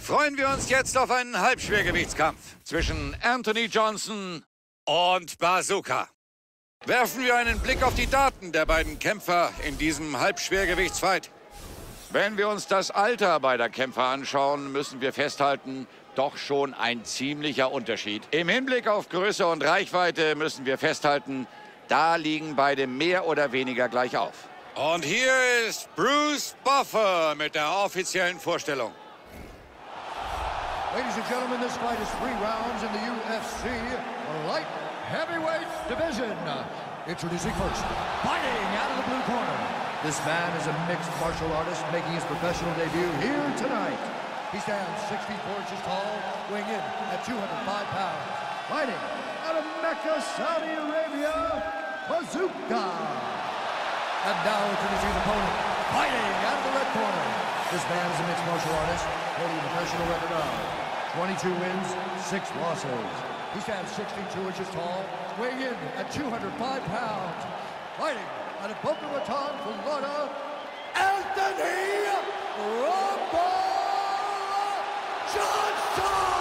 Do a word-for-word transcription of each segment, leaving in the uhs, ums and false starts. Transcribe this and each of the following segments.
Freuen wir uns jetzt auf einen Halbschwergewichtskampf zwischen Anthony Johnson und Bazooka. Werfen wir einen Blick auf die Daten der beiden Kämpfer in diesem Halbschwergewichtsfight. Wenn wir uns das Alter beider Kämpfer anschauen, müssen wir festhalten, doch schon ein ziemlicher Unterschied. Im Hinblick auf Größe und Reichweite müssen wir festhalten, da liegen beide mehr oder weniger gleich auf. Und hier ist Bruce Buffer mit der offiziellen Vorstellung. Ladies and gentlemen, this fight is three rounds in the U F C light heavyweight division. Introducing first, fighting out of the blue corner. This man is a mixed martial artist making his professional debut here tonight. He stands six feet four inches tall, weighing in at two hundred five pounds. Fighting out of Mecca, Saudi Arabia, Bazooka. And now introducing his opponent, fighting out of the red corner. This man is a mixed martial artist holding a professional record of twenty-two wins, six losses. He stands six feet two inches tall, weighing in at two hundred five pounds. Fighting out of Boca Raton, Florida, Anthony Rumble Johnson!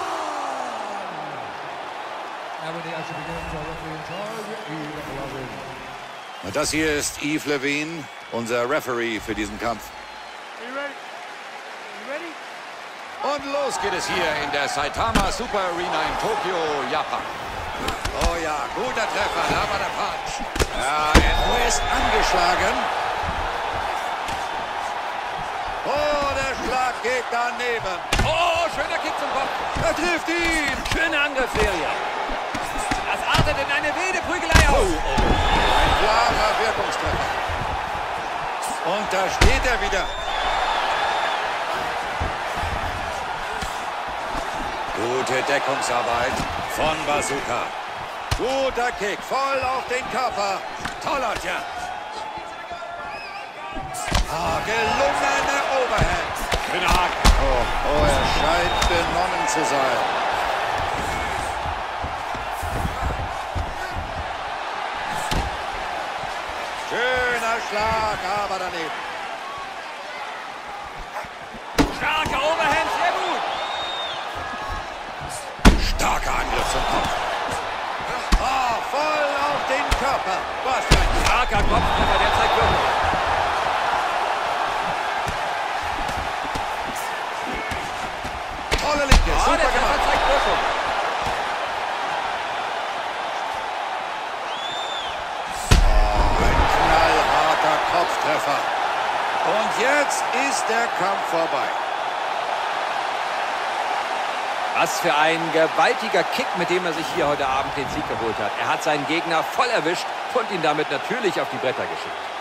And when the action begins, our referee in charge, Yves Lavigne. Und das hier ist Yves Lavigne, unser Referee für diesen Kampf. Are you ready? Are you ready? Und los geht es hier in der Saitama Super Arena in Tokio, Japan. Oh ja, guter Treffer, da war der Punch. Ja, er ist angeschlagen. Oh, der Schlag geht daneben. Oh, schöner Kick zum Kopf. Er trifft ihn. Schöner Angriffsserie. Das artet in eine wilde Prügelei aus. Oh, oh. Ein klarer Wirkungstreffer. Und da steht er wieder. Gute Deckungsarbeit von Bazooka. Guter Kick, voll auf den Körper. Toller Jab. Ah, gelungene Overhand. Oh, oh, er scheint benommen zu sein. Schöner Schlag, aber daneben. Starke Overhand, sehr gut. Starker Angriff zum Kopf. Oh, voll auf den Körper. Was für ein Starker Kopftreffer, der zeigt Wirkung. tolle Linke. Oh, Super der gemacht. Treffer zeigt Wirkung. Oh, ein knallharter Kopftreffer. Und jetzt ist der Kampf vorbei. Was für ein gewaltiger Kick, mit dem er sich hier heute Abend den Sieg geholt hat. Er hat seinen Gegner voll erwischt und ihn damit natürlich auf die Bretter geschickt.